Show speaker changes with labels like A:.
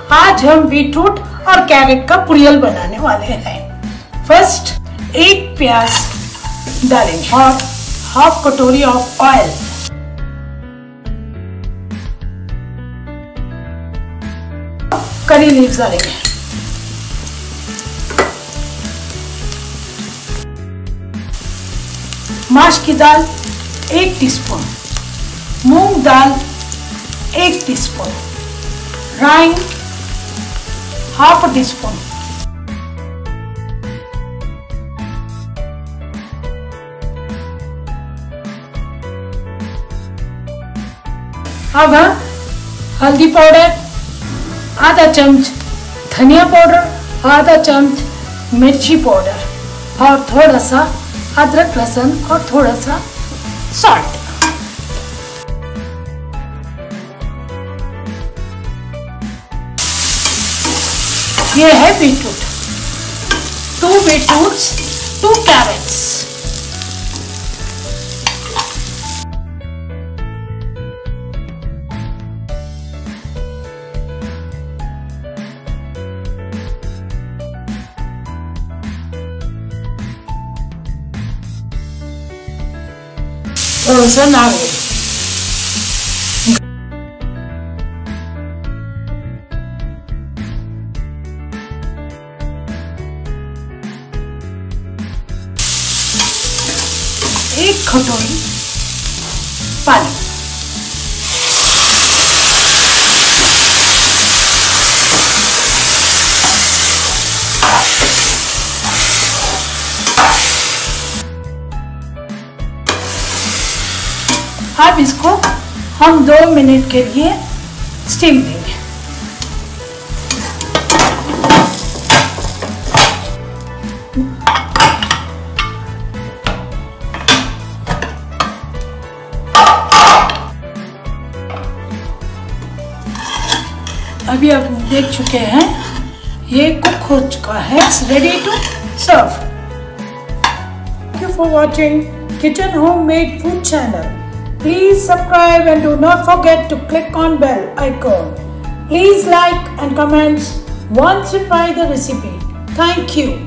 A: आज हम बीटरूट और कैरेट का पुरियल बनाने वाले हैं। फर्स्ट एक प्याज डालेंगे और हाफ कटोरी ऑफ ऑयल। करी लीव्स डालेंगे। माश की दाल 1 टीस्पून, मूंग दाल 1 टीस्पून, राई हाफ टीस्पून, अब हल्दी पाउडर आधा चम्मच, धनिया पाउडर आधा चम्मच, मिर्ची पाउडर और थोड़ा सा अदरक लहसुन और थोड़ा सा सॉल्ट। ये है beetroot, 2 beetroots, 2 carrots. Frozen onion, एक कटोरी पानी, अब इसको हम 2 मिनट के लिए स्टीम देंगे। अभी आप देख चुके हैं ये कुक हो चुका है। It's ready to serve. Thank you for watching kitchen homemade food channel. Please subscribe and do not forget to click on bell icon. Please like and comment once you try the recipe. Thank you.